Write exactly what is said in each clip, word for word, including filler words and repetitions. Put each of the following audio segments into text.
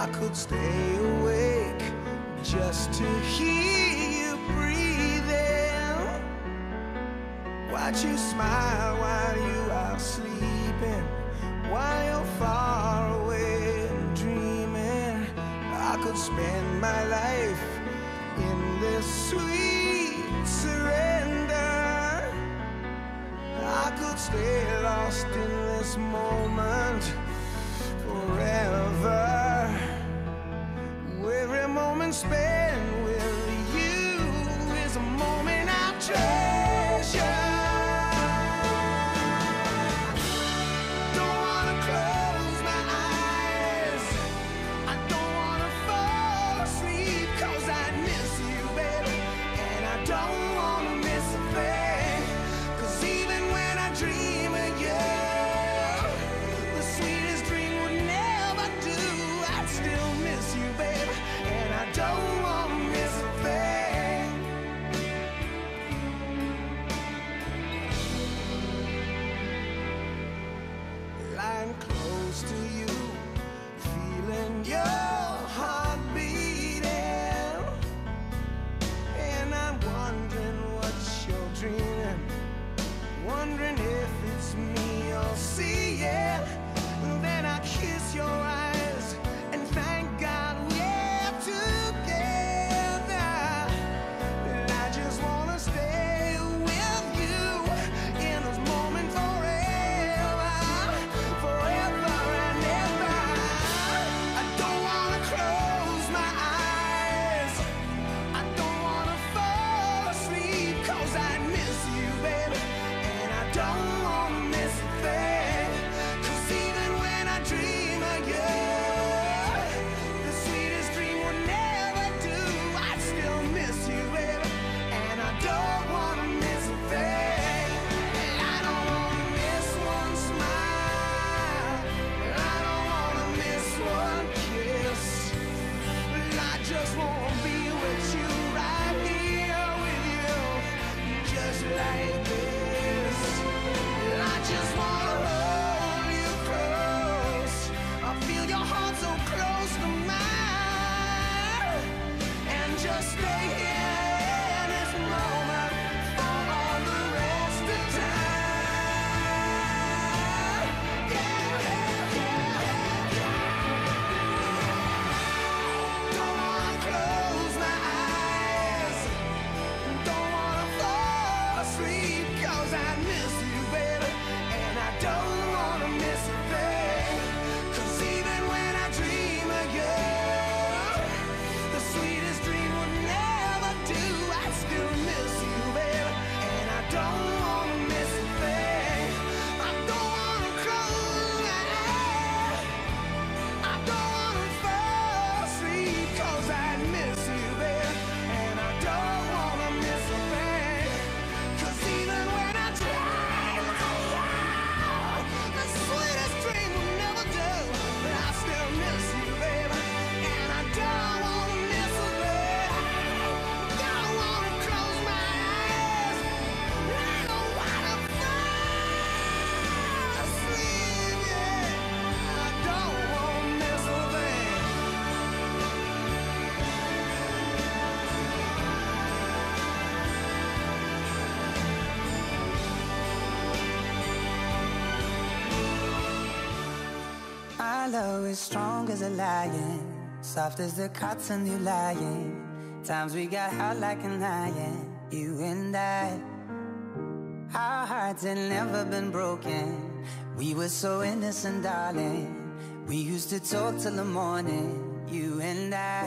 could stay awake just to hear you breathing. Watch you smile while you are sleeping, while you're far away and dreaming. I could spend my life in this sweet surrender. I could stay lost in this moment forever. Every moment spent with you is a moment I treasure. Don't wanna close my eyes, I don't wanna fall asleep, 'cause I miss you, baby, and I don't wanna miss a thing. 'Cause even when I dream of you, the sweetest dream would never do. I'd still miss you, baby, and I don't wanna miss a thing. Lying close to you, feeling your heart beating, and I'm wondering what you're dreaming, wondering if it's me you're seeing. Then I kiss your eyes and thank God we're together. And I just wanna stay with you in this moment forever, forever and ever. I don't wanna close my eyes, I don't wanna fall asleep, 'cause I miss you, baby, and I don't wanna miss a thing. 'Cause even when I dream of you, the sweetest dream would never do. I'd still miss you, baby, and I don't wanna miss a thing. And I don't wanna miss one smile, and I don't wanna miss one kiss. I just wanna be with you, right here with you, just like this. I just wanna hold you close, I feel your heart so close to mine, and just stay here in this moment for all the rest of time. Yeah, yeah, yeah, yeah. Don't wanna close my eyes, don't wanna fall asleep, 'cause I miss you, baby, and I don't wanna miss a thing. 'Cause even when I dream of you, the sweetest dream would never do. I still miss you, baby, and I don't wanna miss a thing. I don't wanna close my eyes, I don't wanna fall asleep, 'cause I miss you, baby, and I don't wanna miss a thing. 'Cause even when I dream of you, the sweetest dream will never do. But I still miss you, baby, and I don't wanna miss a thing. Don't wanna close my eyes, I don't wanna fall asleep, yeah. I don't wanna miss a thing. Our love is strong as a lion, soft as the cotton you lying. Times we got hot like an iron, you and I. Our hearts had never been broken, we were so innocent, darling. We used to talk till the morning, you and I.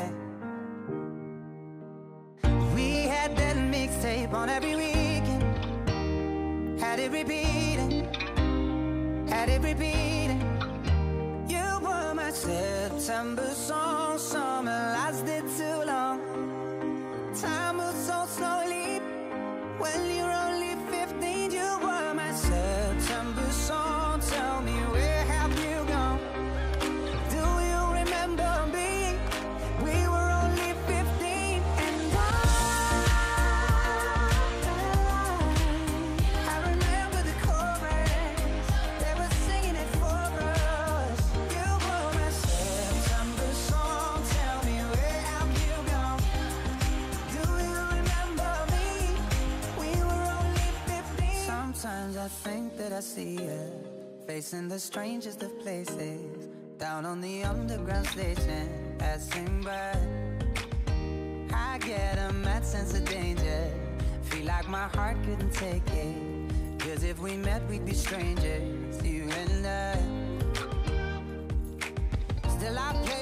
We had that mixtape on every weekend, had it repeating, had it repeating. You were my September song, summer lasted too long. Time moves so slowly when you're only fifteen. You were my September song, tell me where have you gone? Do you remember me? We were only fifteen, and I, I remember the chorus, they were singing it for us. You were my September song. see you facing the strangest of places, down on the underground station, passing by. I get a mad sense of danger, feel like my heart couldn't take it, 'cause if we met we'd be strangers, you and I. Still I play